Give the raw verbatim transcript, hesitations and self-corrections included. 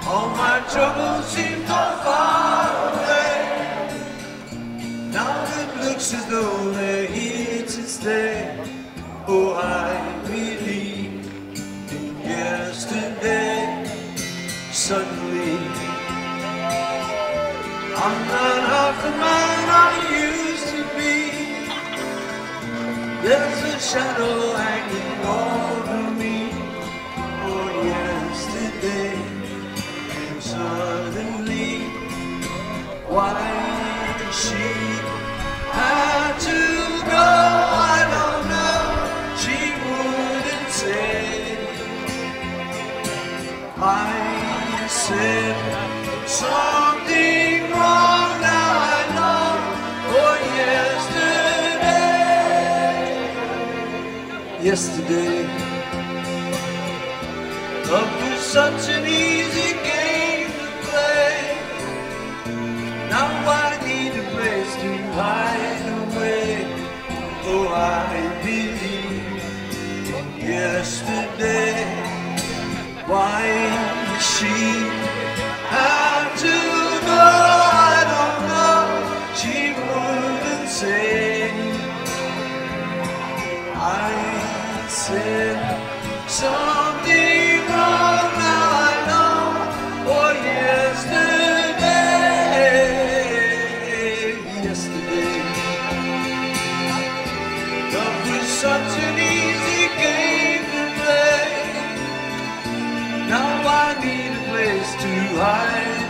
All my troubles seem so far away. Now it looks as though they're here to stay. Oh, I believe in yesterday. Suddenly I'm not half the man I used to be. There's a shadow hanging over me. Oh, yesterday. And suddenly, why she had to go, I don't know. She wouldn't say. I said something wrong, now I know. Oh, yesterday, yesterday, love was such an easy game to play. Now I need a place to hide away. Oh, I believe in yesterday. Why she had to go, I don't know. She wouldn't say. I said something wrong, now I know. Oh, yesterday, yesterday, love was such an easy game to play. Now I need a place to hide.